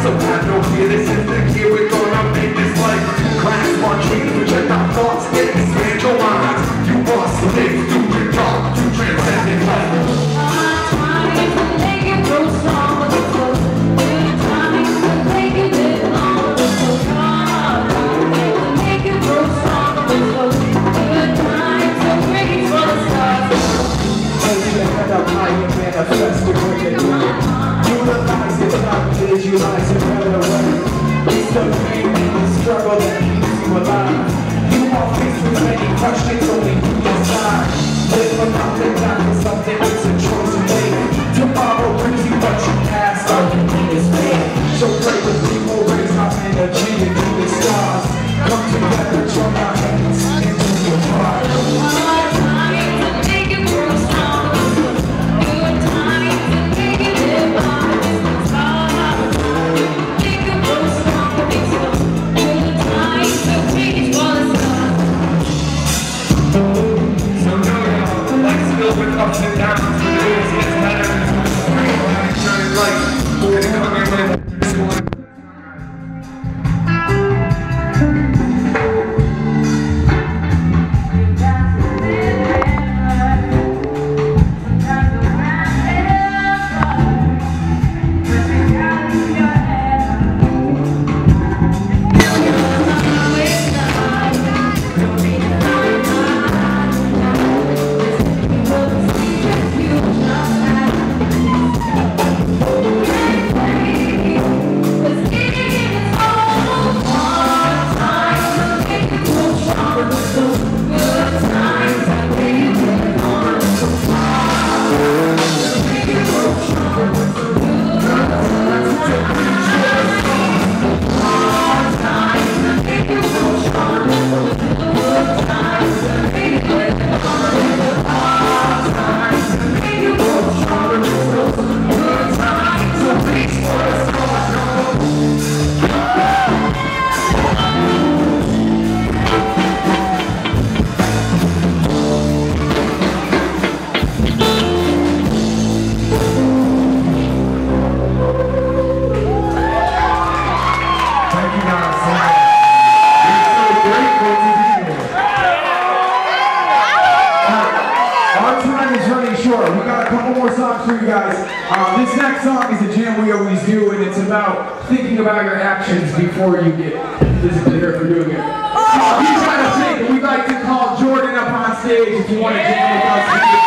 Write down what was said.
So have no fear, this is the year we're gonna make this life. Class one dreams, project our thoughts, expand your minds. You must live through your dark to transcend life. Manifest the way you do it. Utilize it, not visualize it, better way. It's the pain and the struggle that keeps you alive. You are faced with many questions only you decide. Live for nothing, not for something, it's a choice you make. Tomorrow brings you what you ask, all you need is faith. So pray with people, raise our energy into the stars. Come together, join our hands, and do your part. Ups and downs, the news gets better. Shining light, we're gonna come in with one. This next song is a jam we always do, and it's about thinking about your actions before you get physically hurt for doing it. So he's trying to think, we'd like to call Jordan up on stage if you want to jam with us.